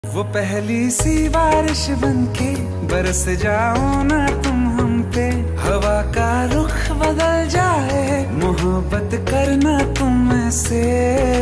वो पहली सी बारिश बनके बरस जाओ ना तुम हम पे, हवा का रुख बदल जाए मोहब्बत करना तुम से।